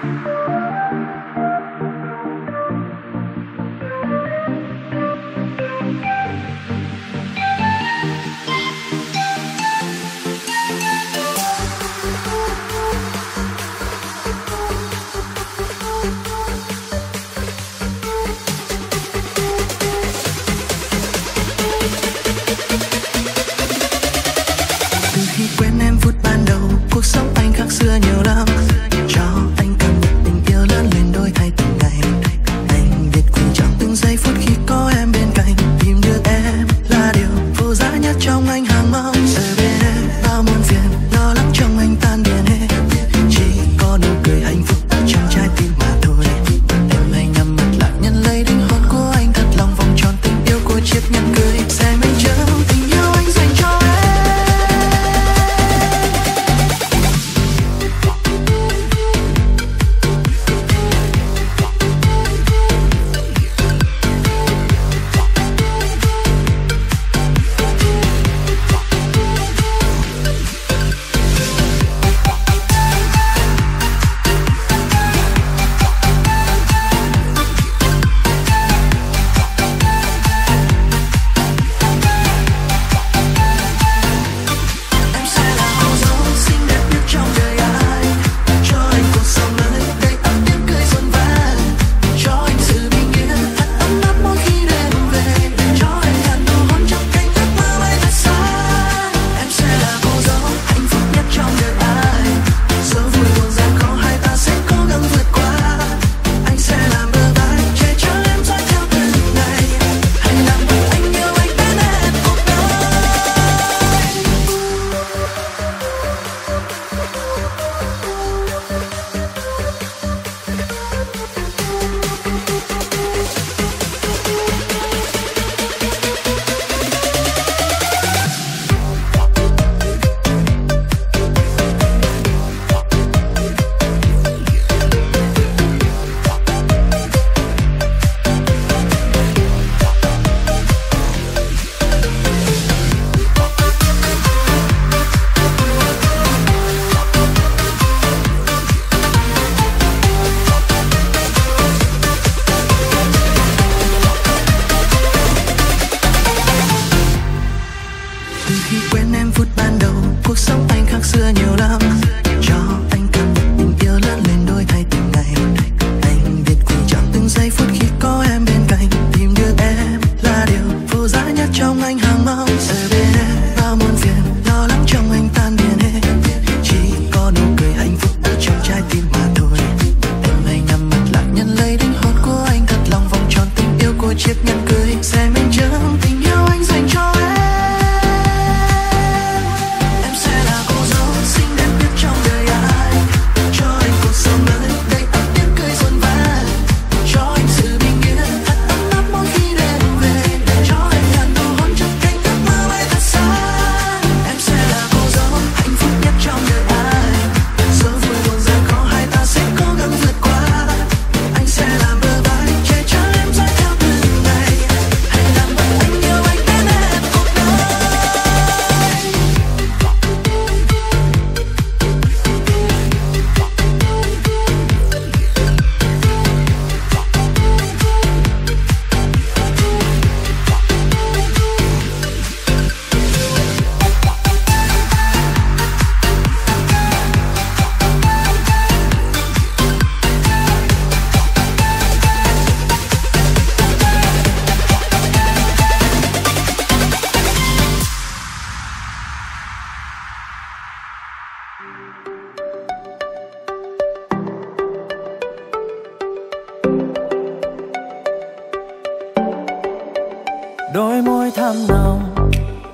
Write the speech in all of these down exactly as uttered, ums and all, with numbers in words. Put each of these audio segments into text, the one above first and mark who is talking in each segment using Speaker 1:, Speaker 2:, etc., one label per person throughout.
Speaker 1: đôi môi thắm nồng,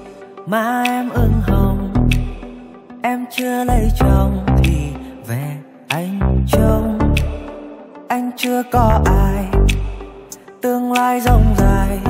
Speaker 1: má em ửng hồng. Em chưa lấy chồng thì về anh trông. Anh chưa có ai, tương lai rộng dài.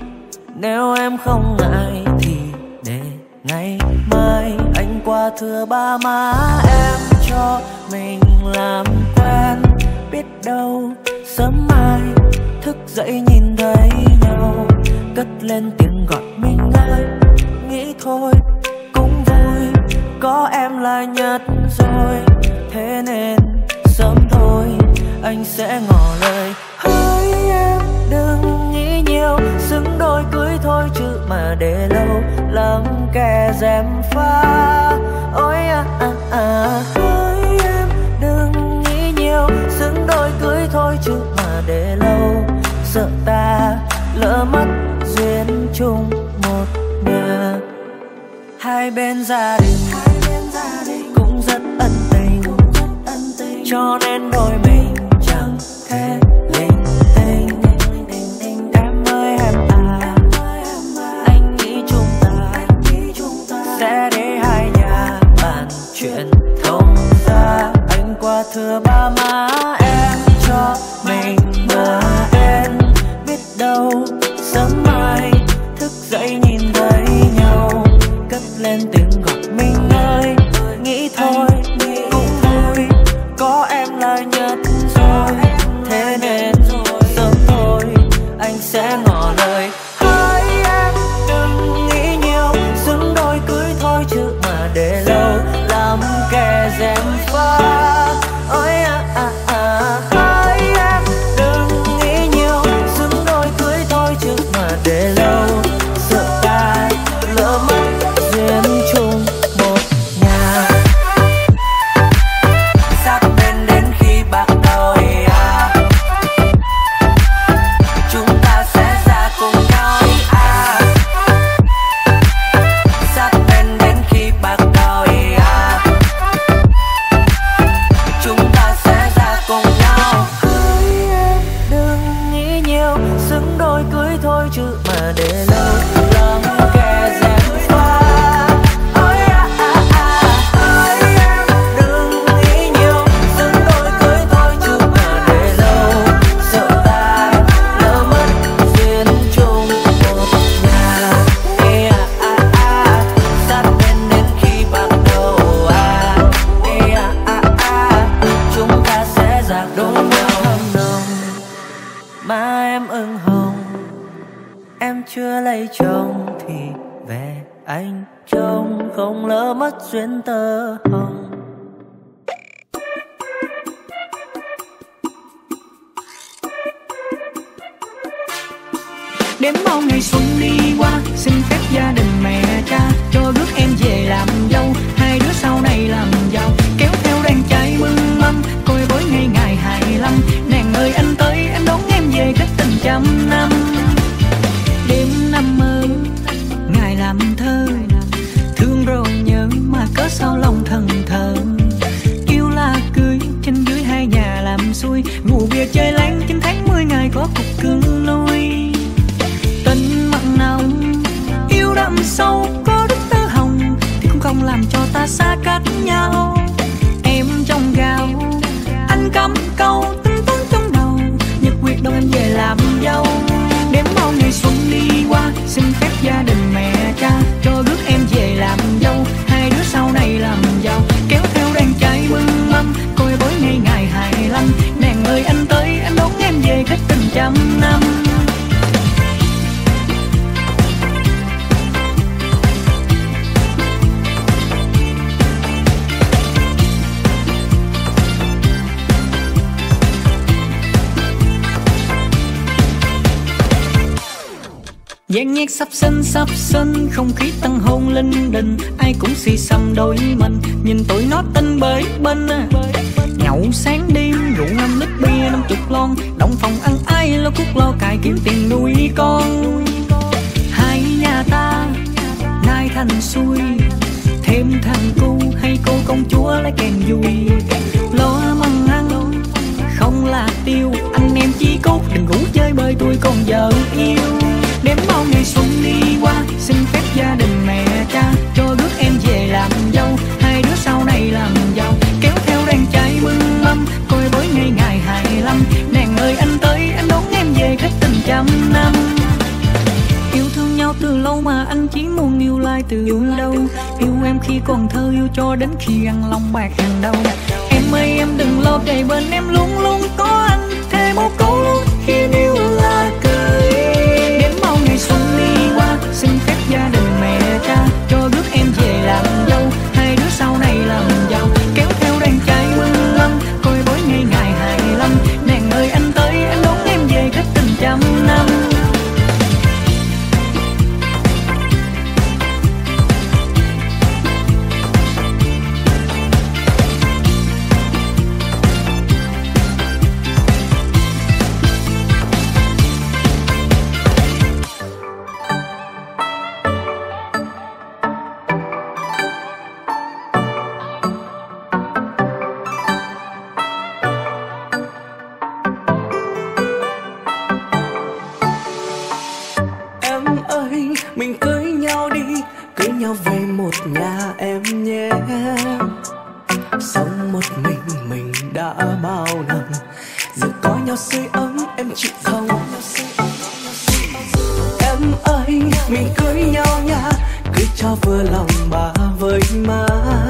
Speaker 1: Nếu em không ngại thì để ngày mai anh qua thưa ba má em cho mình làm quen. Biết đâu sớm mai thức dậy nhìn thấy nhau, cất lên tiếng gọi mình ơi. Nghĩ thôi cũng vui, có em là nhất rồi. Thế nên sớm thôi anh sẽ ngỏ lời. Hỡi em đừng nghĩ nhiều, xứng đôi cưới thôi chứ mà để lâu lắm kẻ gièm pha. Ôi à à à, hỡi em đừng nghĩ nhiều, xứng đôi cưới thôi chứ mà để lâu sợ ta lỡ mất duyên chung một nhà. Hai bên gia đình cũng rất ân tình, cho nên đôi mình chẳng thể linh tinh. Em ơi em à, anh nghĩ chúng ta sẽ để hai nhà bàn chuyện thông ra. Anh qua thưa ba má em cho mình bờ bên, biết đâu sớm mai thức dậy nhìn thấy nhau, cất lên tiếng gọi mình ơi. Nghĩ thôi cũng vui, có em là nhất rồi, thế nên sớm thôi anh sẽ ngỏ lời. Hỡi em đừng nghĩ nhiều, xứng đôi cưới thôi chứ mà để lâu làm kẻ gièm pha. Ôi à à à, hỡi em đừng nghĩ nhiều, xứng đôi cưới thôi chứ mà để lâu sợ ta lỡ mất duyên chung một nhà. Sát bên đến khi bạc đầu à, chúng ta sẽ ra cùng nhau à. Sát bên đến khi bạc đầu à, chúng ta sẽ ra cùng nhau. Hỡi em đừng nghĩ nhiều, xứng đôi cưới thôi chứ mà để lâu làm kẻ gièm pha. Ôi à à à, hỡi em đừng nghĩ nhiều, xứng đôi cưới thôi chứ mà để lâu sợ ta lỡ mất duyên chung một nhà. Ê à à à, sát bên đến khi bạc đầu à. Ê à à à, chúng ta sẽ dạt đôi nhau hâm nồng. Má em ửng hồng, em chưa lấy chồng thì về anh trông không lỡ mất duyên tơ hồng.
Speaker 2: Đếm bao ngày xuân đi qua, xin phép gia đình mẹ cha cho rước em về làm dâu, hai đứa sau này làm giàu, kéo theo đàn trai mừng mâm, coi bói ngày ngày hai mươi lăm. Nàng ơi anh tới em đón em về kết tình trăm năm. Đêm năm ơi ngày làm thơ, thương rồi nhớ mà cớ sao lòng thần thờ. Yêu là cưới trên dưới hai nhà làm xuôi, rượu bia chơi láng chín tháng mười ngày có cục cưng nuôi. Tình mặn nồng yêu đậm sâu có đức tơ hồng, thì cũng không làm cho ta xa cách nhau. Em trong gạo anh cắm câu tính toán trong đầu, nhật quyết đâu em về làm dâu. Đếm bao ngày xuân đi qua, xin phép gia đình mẹ cha cho rước em về làm dâu, hai đứa sau này làm giàu, kéo theo đàn trai mừng mâm, coi bói ngày ngày hai mươi lăm. Nàng ơi anh tới anh đón em về kết tình trăm năm. Gian nhạc sắp sinh sắp sinh, không khí tăng hôn linh đình, ai cũng xì xăm đôi mình, nhìn tụi nó tinh bới bên. Nhậu sáng đêm rượu năm lít bia năm chục lon, động phòng ăn ai lo cuốc lo cài kiếm tiền nuôi con. Hai nhà ta nay thành xuôi, thêm thằng cu hay cô công chúa lấy kèn vui. Lo măng ăn không là tiêu, anh em chí cốt đừng ngủ chơi bơi tôi còn vợ yêu. Đếm bao ngày xuân đi qua, xin phép gia đình mẹ cha cho rước em về làm dâu, hai đứa sau này làm giàu, kéo theo đàn trai mừng mâm, coi bói ngày ngày hai mươi lăm. Nàng ơi anh tới anh đón em về kết tình trăm năm. Yêu thương nhau từ lâu mà anh chỉ muốn yêu lại từ đâu. Yêu em khi còn thơ, yêu cho đến khi ăn lòng bạc hàng đầu. Em ơi em đừng lo, đầy bên em luôn luôn có anh, thêm một câu luôn khi yêu là cười. Đến bao ngày xuân đi qua, xin phép gia đình mẹ cha cho rước em về làm dâu, hai đứa sau này làm giàu, kéo theo đàn trai mừng mâm, coi bói ngày
Speaker 1: sống một mình mình đã bao năm, giờ có nhau sưởi ấm em chịu không? Em ơi mình cưới nhau nha, cưới cho vừa lòng bà với má.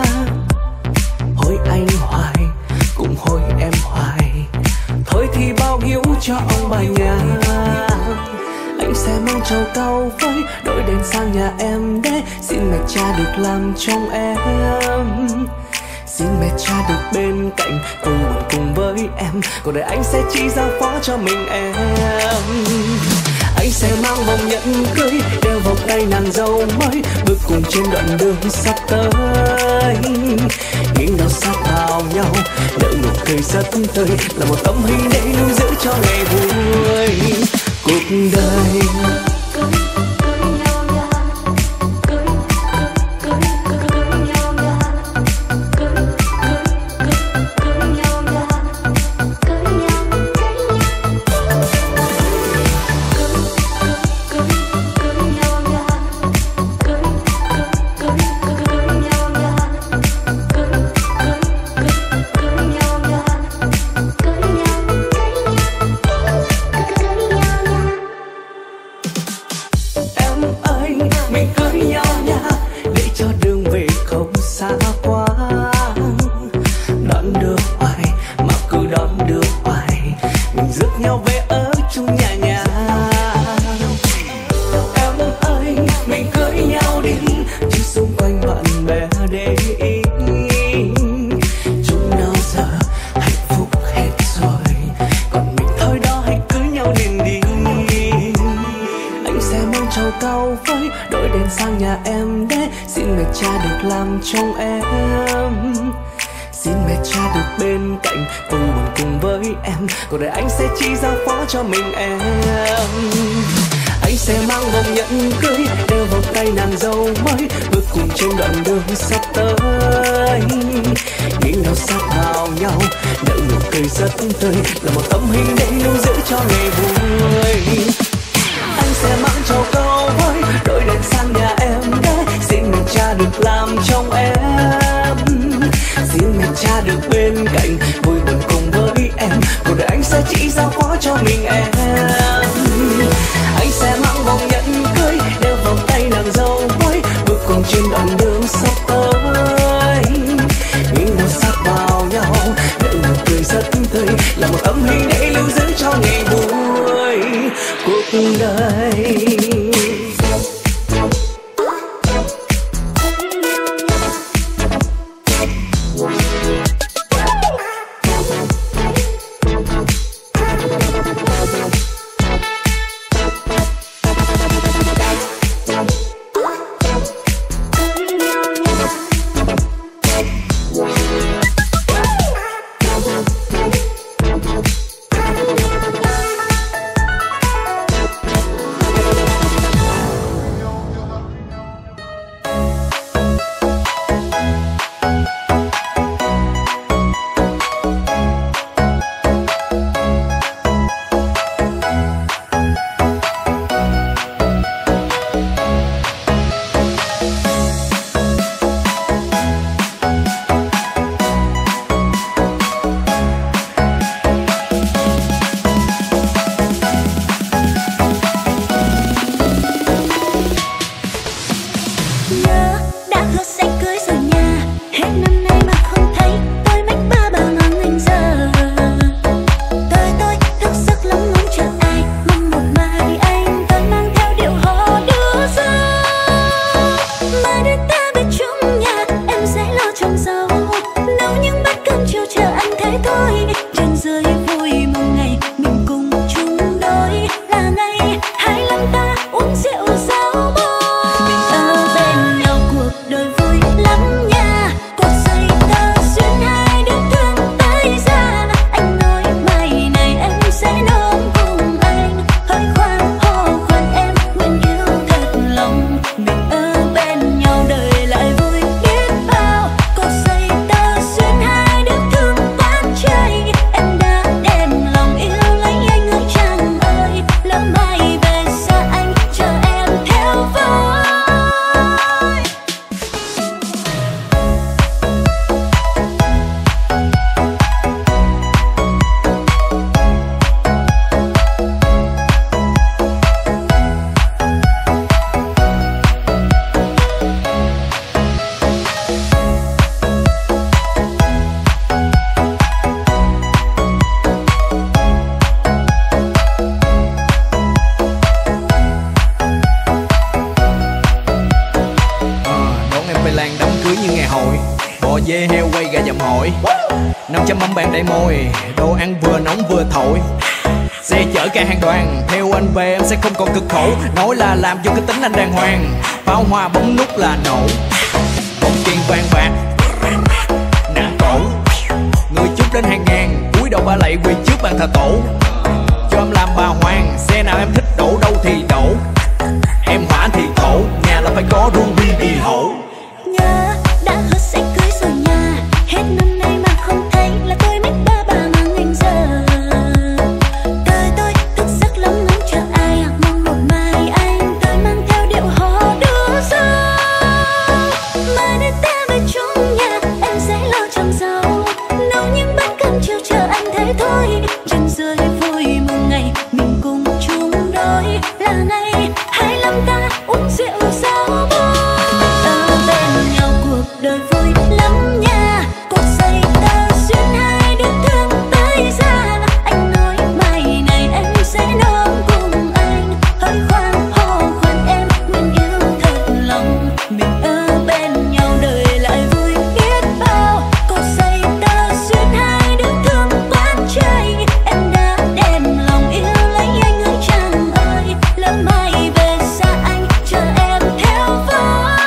Speaker 1: Hối anh hoài cũng hối em hoài, thôi thì bao hiếu cho ông bà nhà. Anh sẽ mang trầu cau với đội đèn sang nhà em để xin mẹ cha được làm chồng em. Xin mẹ cha được bên cạnh vui buồn cùng với em, cuộc đời anh sẽ chỉ giao phó cho mình em. Anh sẽ mang vòng nhẫn cưới đeo vào tay nàng dâu mới, bước cùng trên đoạn đường sắp tới. Nghiêng đầu sát vào nhau nở nụ cười rất tươi, là một tấm hình để lưu giữ cho ngày vui cuộc đời. Trong em xin mẹ cha được bên cạnh vui buồn cùng với em, cuộc đời anh sẽ chỉ giao phó cho mình em. Anh sẽ mang vòng nhẫn cưới đeo vào tay nàng dâu mới, bước cùng trên đoạn đường sắp tới. Nghiêng đầu sát vào nhau nở nụ cười rất tươi, là một tấm hình để lưu giữ cho ngày vui. Anh sẽ mang trầu cau với đội đèn sang nhà em để xin mẹ cha được làm chồng em. Xin mẹ cha được bên cạnh vui buồn cùng với em, cuộc đời anh sẽ chỉ giao phó cho mình em. Anh sẽ mang vòng nhẫn cưới đeo vào tay nàng dâu mới, bước cùng trên đoạn đường sắp tới. Nghiêng đầu sát vào nhau nở nụ cười rất tươi, là một tấm hình để lưu giữ cho ngày vui cuộc đời.
Speaker 3: dầm hội. Năm trăm mâm bàn đầy môi, đồ ăn vừa nóng vừa thổi. Xe chở cả hàng đoàn, theo anh về em sẽ không còn cực khổ. Nói là làm cho cái tính anh đàng hoàng, pháo hoa bấm nút là nổ. Bông tiền vàng bạc, nặng cổ. Người chúc đến hàng ngàn, cúi đầu ba lạy quỳ trước bàn thờ tổ. Cho em làm bà hoàng, xe nào em thích đổ đâu thì đổ. Em hỏa thì thổ, nhà là phải có ruby bì hổ.
Speaker 4: Nhớ đã hứa sẽ cưới rồi nha, hết năm nay mà không thấy là tôi mít ba bà mà ngành giờ. Đời tôi thức giấc lắm ngóng chờ ai, mong một mai anh tới mang theo điệu hò đưa ra. Mai đến ta về chung nhà, em sẽ lo chăm rau, nấu những bát cơm chiều chờ anh thế thôi. Chân rơi vui mừng ngày mình cùng chung đôi, là ngày hai mươi lăm ta uống rượu sao bôi. Ở bên nhau cuộc đời vui lắm nha, cột dây tơ xuyên hai đứa thương tới ra. Anh nói mai này em sẽ nấu cùng anh, hơi khoan hò khoan em nguyện yêu thật lòng. Mình ở bên nhau đời lại vui biết bao, cột dây tơ xuyên hai đứa thương quán chơi. Em đã đem lòng yêu lấy anh ơi chàng ơi, lỡ mai về xa anh chờ em theo với.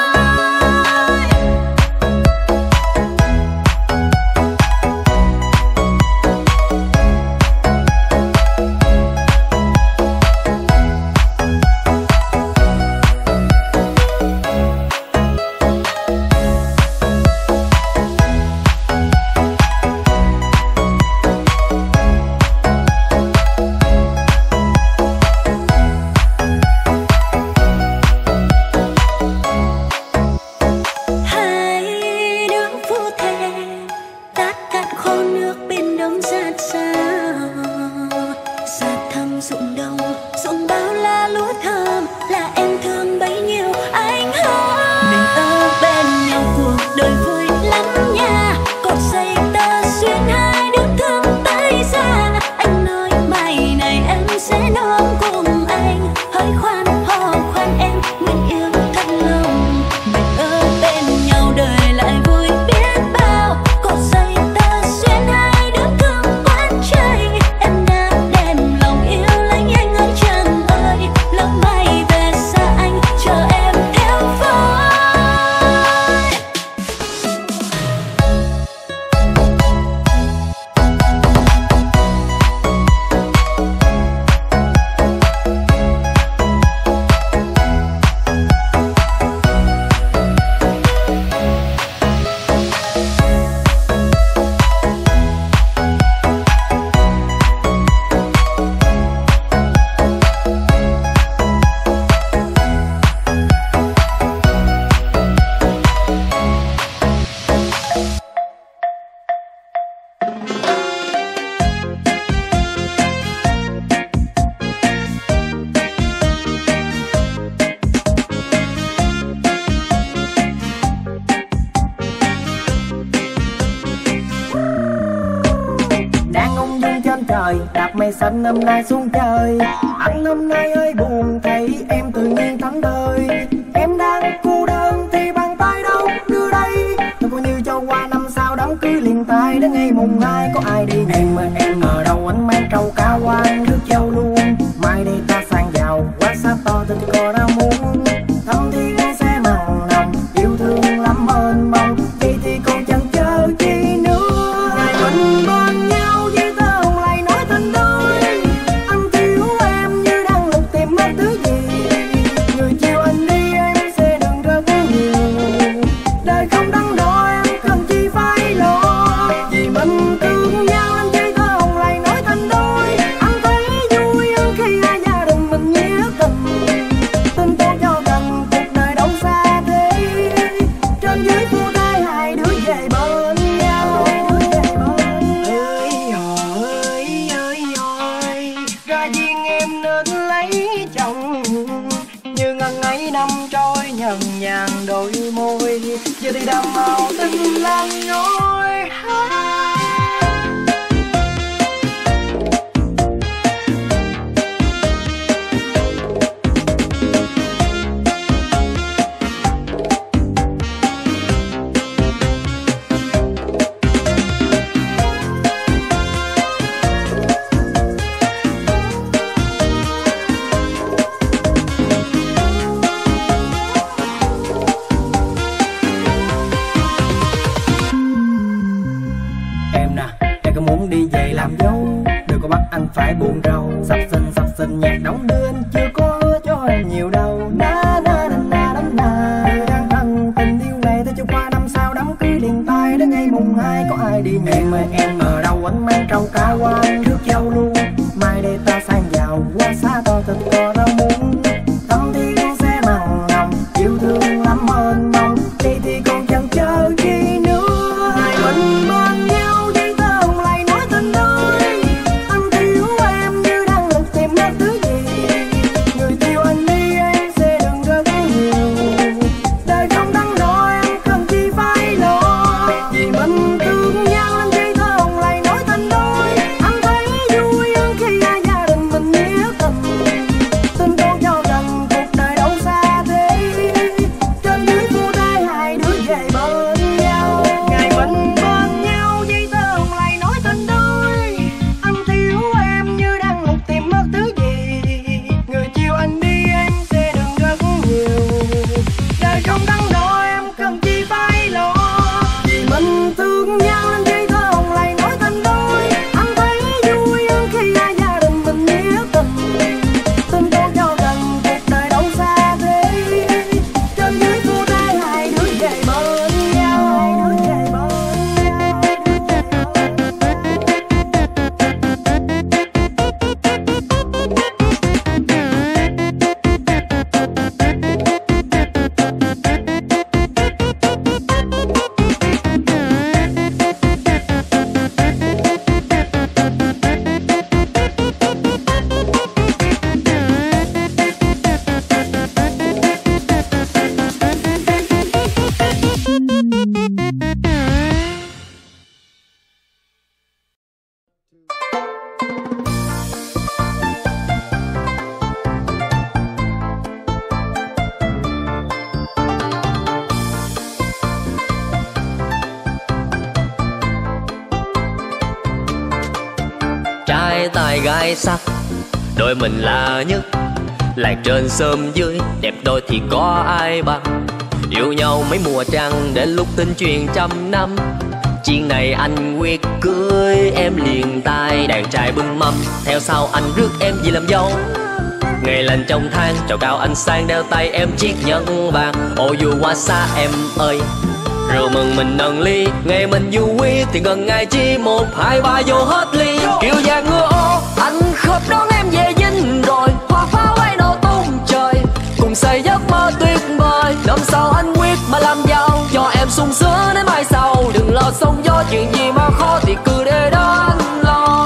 Speaker 4: Hai đứa phu thề tát cạn khô nước bên đông rát sao. Xa thăm ruộng đồng, ruộng bao la lúa thơm, là em thương bấy nhiêu anh hơn. Mình ở bên nhau cuộc đời vui lắm nha, cột dây tơ xuyên hai đứa thương tới ra. Anh nói mai này em sẽ nấu cùng anh, hơi khoan hò khoan em nguyện yêu thật lòng. Mình ở bên nhau đời lại vui biết bao, cột dây tơ xuyên hai đứa thương quán chơi. Em đã đem lòng yêu lấy anh ơi chàng ơi, lỡ mai về xa anh chờ em theo với.
Speaker 1: Đang ung dung trên trời, đạp mây xanh năm nay xuống trời. Anh hôm nay ơi buồn thấy em tự nhiên thánh thơi. Em đang cô đơn thì bàn tay đâu đưa đây. Tôi coi như cho qua năm sau đám cưới liền tay. Đến ngày mùng hai có ai đi em mà em ở đâu anh mang trâu cá quan nước châu luôn. Mai đây ta sang giàu quá xa to tình có đã muốn. Thâm thiên sẽ mặn nồng yêu thương lắm mênh mông. Vậy thì còn chẳng chờ chi nữa. Ngày mình bên nhau với tơ hồng lại nói tình đôi. Anh thiếu em như đang lục tìm mất thứ gì. Người chiều anh đi em sẽ đừng rất nhiều. Đời không đắn đo em cần chi phải lo. Vì mình thương nhau anh chơi tơ hồng lại nói tình đôi. Anh thấy vui hơn khi hai gia đình mình nghĩa tình. Tin tôi cho gần cuộc đời đâu xa thế. Trên dưới phu thê hai đứa về bên nhau. Ơi ơi ơi ơi, ra duyên em nên lấy chồng. Như ngần ấy năm trôi nhần nhàn đôi môi. Giờ thì đầm màu tình lan nhói. bắt anh phải buồn rầu. Sập sình sập sình nhạc đóng đưa anh chưa có hứa cho em nhiều đâu. Na na na na na na. Người đang thân tình yêu này ta chưa qua năm sau đám cưới liền tay đến ngày mùng hai có ai đi nhẹ mà em ở đâu anh mang trâu cá qua trước châu luôn. Mai đây ta sang giàu qua xa to thịt to rau muống. Tâm thì con sẽ mặn nồng yêu thương lắm ơn mong đi thì còn chẳng chờ chi nữa. Hai mình bên nhau giấy tờ hồng lại nói tình đôi. Anh thiếu em như đang lục tìm mất thứ gì. Người yêu anh đi em sẽ đừng rất nhiều. Đời không đắn đo em cần chi phải lo. Vì mình thương nhau anh giấy tờ hồng lại nói tình đôi. Anh thấy vui hơn khi hai gia đình mình nghĩa tình. Tình con cho gần cuộc đời đâu xa thế. Trên dưới khu tay hai đứa về bên nhau. Ngày mình bên nhau giấy tờ hồng lại nói tình đôi. Anh thiếu em như đang lục tìm mất thứ gì. Người chiều anh đi em sẽ đừng rất nhiều. Đời không đắn đo em cần chi phải lo. Vì mình thương nhau nên giấy tờ hồng lại nói tình đôi. Anh thấy vui hơn khi hai gia đình mình nghĩa tình. Tình con cho gần cuộc đời đâu xa thế. Trên dưới khu tay hai đứa về bên nhau. Hai đứa về bên nhau.
Speaker 5: Trai tài gái sắc, đôi mình là nhất. Lạc trên sớm dưới, đẹp đôi thì có ai bằng. Yêu nhau mấy mùa trăng, đến lúc tin truyền trăm năm. Chuyện này anh quyết cưới em liền tay. Đàn trai bưng mâm, theo sau anh rước em về làm dâu. Ngày lành trong tháng, trầu cao anh sang đeo tay em chiếc nhẫn vàng. Ô dù qua xa em ơi, rượu mừng mình nâng ly. Ngày mình vui thì gần ngày chi một hai ba vô hết ly. Kiều vàng ngựa ô, anh khớp đón em về dinh rồi. Hoa pháo bay nổ tung trời, cùng xây giấc mơ tuyệt vời. Năm sau anh quyết mà làm giàu, cho em sung sướng đến mai sau. Đừng lo sóng gió, chuyện gì mà khó thì cứ để đó anh lo.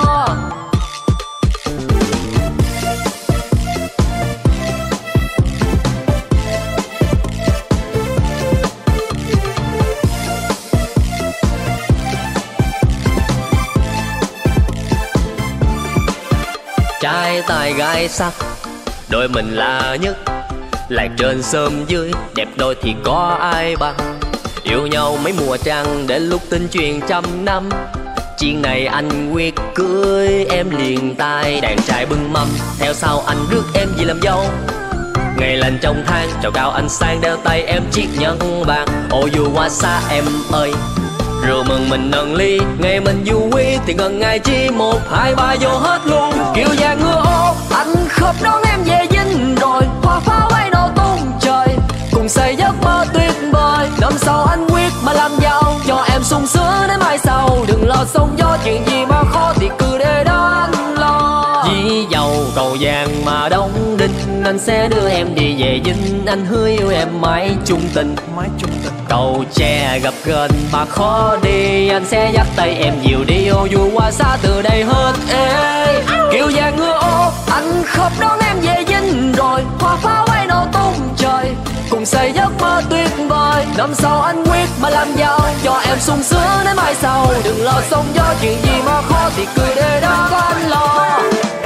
Speaker 5: Trai tài gái sắc, đôi mình là nhất. Lạc trên sớm dưới, đẹp đôi thì có ai bằng. Yêu nhau mấy mùa trăng, đến lúc tin truyền trăm năm. Chuyện này anh quyết cưới em liền tay. Đàn trai bưng mâm, theo sau anh rước em về làm dâu. Ngày lành trong tháng, trầu cao anh sang đeo tay em chiếc nhẫn vàng. Ô dù qua xa em ơi, rượu mừng mình nâng ly. Ngày mình vui thì gần ngày chi một hai ba vô hết luôn. Kiều vàng ngựa ô, anh khớp đón em về dinh rồi. Hoa pháo bay nổ tung trời, cùng xây giấc mơ tuyệt vời. Năm sau anh quyết mà làm giàu, cho em sung sướng đến mai sau. Đừng lo sóng gió, chuyện gì mà khó thì cứ để đó anh lo. Dĩ dầu cầu vàng mà đóng đinh, anh sẽ đưa em đi về dinh. Anh hứa yêu em mãi chung tình, mãi chung tình. Cầu tre gặp gần mà khó đi, anh sẽ dắt tay em dìu đi. Ô dù qua xa từ đây hết ê. Kiều vàng ngựa ô, anh khớp đón em về dinh rồi. Hoa pháo bay nổ tung trời, cùng xây giấc mơ tuyệt vời. Năm sau anh quyết mà làm giàu, cho em sung sướng đến mai sau. Đừng lo sóng gió, chuyện gì mà khó thì cứ để đó có anh lo.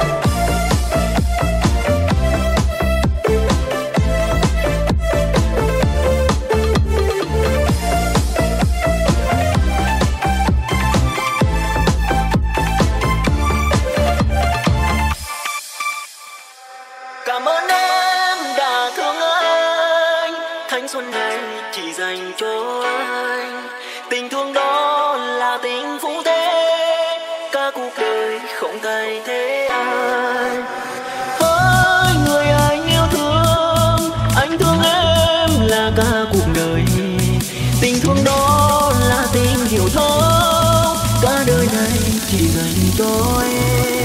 Speaker 6: Cảm ơn em đã thương anh, thanh xuân này chỉ dành cho anh. Tình thương đó là tình phú thế. cả cuộc đời không thay thế ai. Hỡi người anh yêu thương, anh thương em là cả cuộc đời. Tình thương đó là tình hiểu thấu, cả đời này chỉ dành cho em.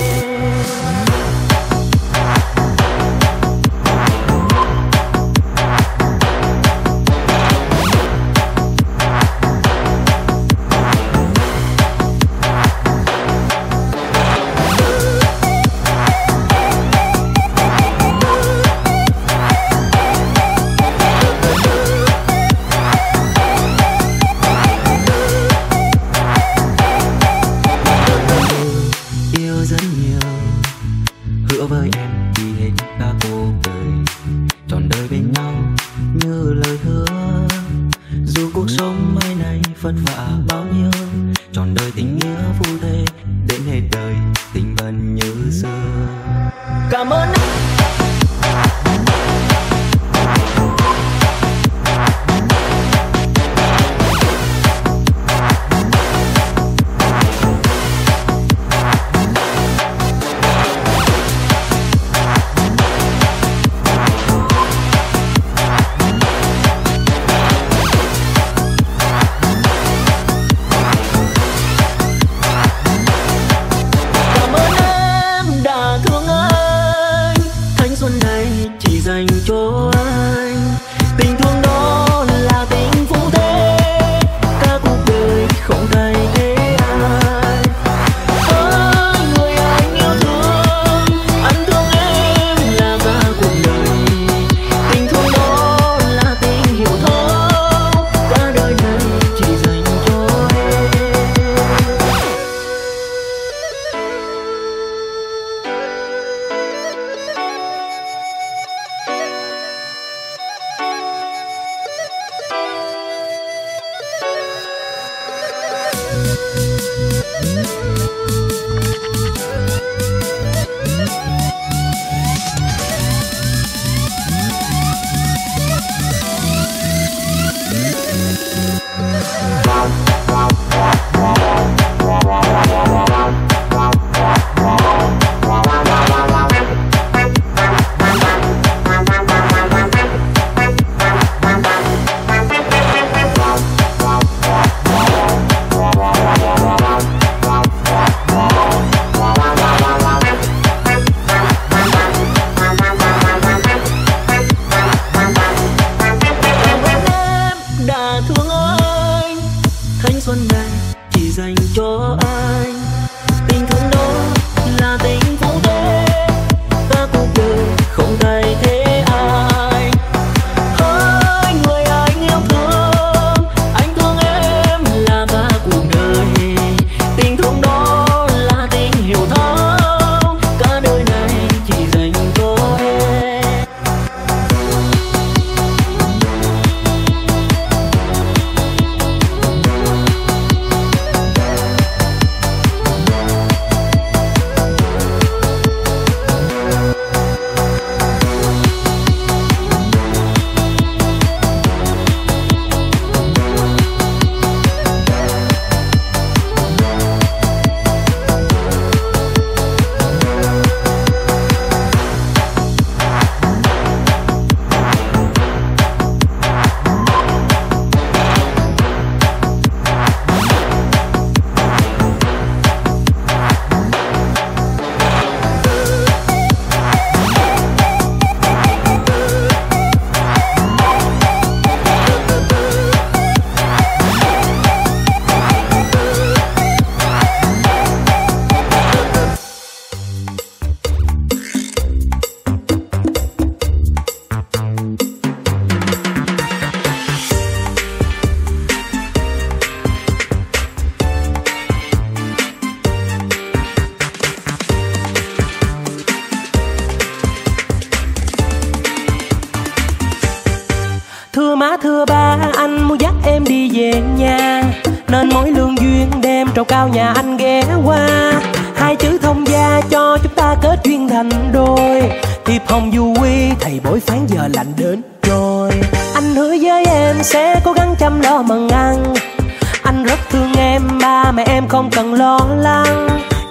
Speaker 1: Thưa má thưa ba, anh muốn dắt em đi về nhà, nên mỗi lương duyên đem trầu cao nhà anh ghé qua. Hai chữ thông gia cho chúng ta kết duyên thành đôi, thiệp hồng du quy thầy bói phán giờ lạnh đến trôi. Anh hứa với em sẽ cố gắng chăm lo mần ăn, anh rất thương em, ba mẹ em không cần lo lắng. Và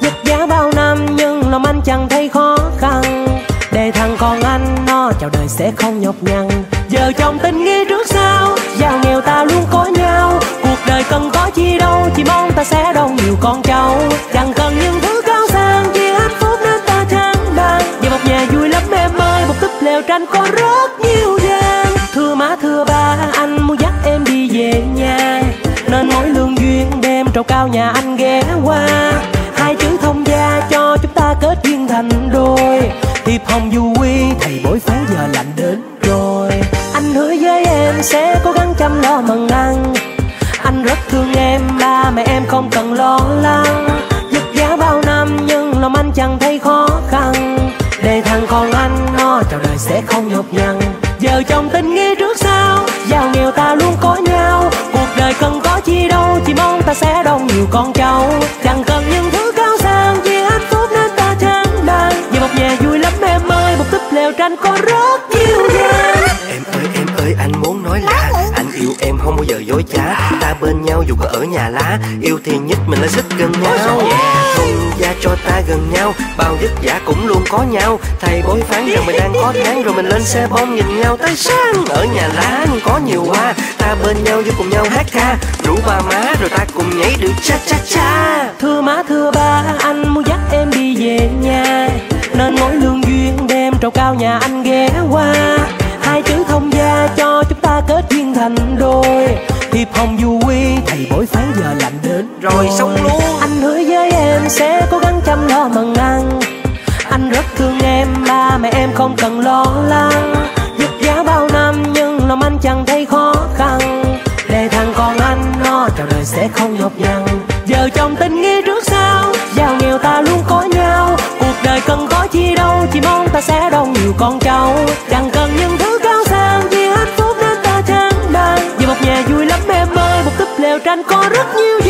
Speaker 1: giá bao năm nhưng lòng anh chẳng thấy khó khăn. Để thằng con anh nó chào đời sẽ không nhọc nhằn. Giờ trong tình nghĩa trước sau, giàu nghèo ta luôn có nhau. Cuộc đời cần có chi đâu, chỉ mong ta sẽ đông nhiều con cháu. Chẳng cần những thứ cao sang, chỉ hạnh phúc nên ta chẳng đang. Về một nhà vui lắm em ơi, một túp lều tranh có rất nhiều gian. Thưa má thưa ba, anh muốn dắt em đi về nhà, nên mỗi lương duyên đêm trầu cao nhà anh ghé qua. Hai chữ thông gia cho chúng ta kết duyên thành đôi. Thiệp hồng du quy thầy bói phán giờ lạnh đến rồi. Anh hứa với em sẽ cố gắng chăm lo mần ăn. Anh rất thương em, ba mẹ em không cần lo lắng. Vất vả bao năm nhưng lòng anh chẳng thấy khó khăn. Để thằng con anh nó chào đời sẽ không nhọc nhằn. Giờ trong tình nghĩa trước sau, giàu nghèo ta luôn có nhau. Cuộc đời cần có chi đâu, chỉ mong ta sẽ đông nhiều con cháu. Chẳng cần những thứ cao sang, chỉ hạnh phúc nên ta chẳng đang. Về một nhà vui lắm em ơi, một túp lều tranh có rất nhiều gian.
Speaker 7: Em ơi em ơi anh muốn nói là anh yêu em không bao giờ dối trá. Ta bên nhau dù có ở nhà lá, yêu thì nhất mình là xích gần nhau. Thông gia cho ta gần nhau, bao vất vả cũng luôn có nhau. Thầy bói phán rằng mình đang có tháng, rồi mình lên xe bom nhìn nhau tới sáng. Ở nhà lá có nhiều hoa, ta bên nhau vô cùng nhau hát ca. Rủ ba má rồi ta cùng nhảy được cha cha cha.
Speaker 1: Thưa má thưa ba, anh muốn dắt em đi về nhà, nên mỗi lương duyên đêm trầu cao nhà anh ghé qua. Hai chữ thông gia cho chúng ta kết duyên thành đôi. Thiệp hồng du quy thầy bói phán giờ lạnh đến
Speaker 7: rồi xong luôn.
Speaker 1: Anh hứa với em sẽ cố gắng chăm lo mần ăn. Anh rất thương em, ba mẹ em không cần lo lắng. Vất vả bao năm nhưng lòng anh chẳng thấy khó khăn. Để thằng con anh nó chào đời sẽ không nhọc nhằn. Giờ trong tình nghĩa trước sau, giàu nghèo ta luôn có nhau. Cuộc đời cần có chi đâu, chỉ mong ta sẽ đông nhiều con cháu. Chẳng cần những thứ cao sang, chỉ hạnh phúc nên ta chẳng đang. Về một nhà vui lắm em ơi, một túp lều tranh có rất nhiều